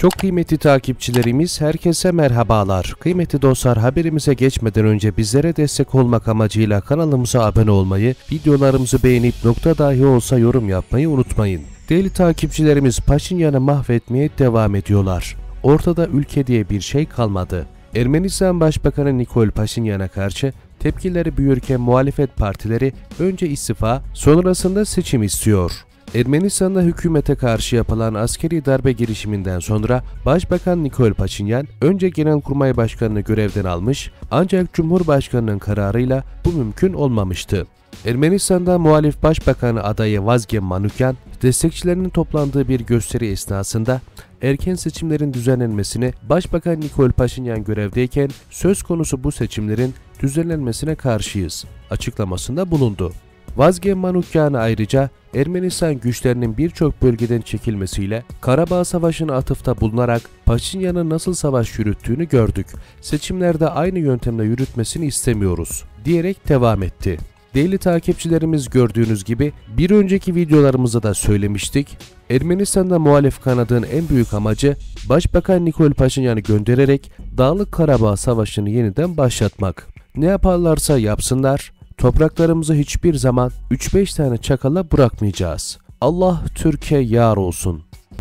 Çok kıymetli takipçilerimiz, herkese merhabalar. Kıymetli dostlar, haberimize geçmeden önce bizlere destek olmak amacıyla kanalımıza abone olmayı, videolarımızı beğenip nokta dahi olsa yorum yapmayı unutmayın. Değerli takipçilerimiz, Paşinyan'ı mahvetmeye devam ediyorlar. Ortada ülke diye bir şey kalmadı. Ermenistan Başbakanı Nikol Paşinyan'a karşı tepkileri büyürken muhalefet partileri önce istifa, sonrasında seçim istiyor. Ermenistan'da hükümete karşı yapılan askeri darbe girişiminden sonra Başbakan Nikol Paşinyan önce Genelkurmay Başkanı'nı görevden almış, ancak Cumhurbaşkanı'nın kararıyla bu mümkün olmamıştı. Ermenistan'da muhalif Başbakanı adayı Vazgen Manukyan, destekçilerinin toplandığı bir gösteri esnasında erken seçimlerin düzenlenmesine, Başbakan Nikol Paşinyan görevdeyken söz konusu bu seçimlerin düzenlenmesine karşıyız açıklamasında bulundu. Vazgen Manukyan ayrıca Ermenistan güçlerinin birçok bölgeden çekilmesiyle Karabağ Savaşı'na atıfta bulunarak Paşinyan'ın nasıl savaş yürüttüğünü gördük. Seçimlerde aynı yöntemle yürütmesini istemiyoruz diyerek devam etti. Değerli takipçilerimiz, gördüğünüz gibi bir önceki videolarımızda da söylemiştik. Ermenistan'da muhalif kanadın en büyük amacı Başbakan Nikol Paşinyan'ı göndererek Dağlık Karabağ Savaşı'nı yeniden başlatmak. Ne yaparlarsa yapsınlar, topraklarımızı hiçbir zaman 3-5 tane çakala bırakmayacağız. Allah Türkiye yar olsun.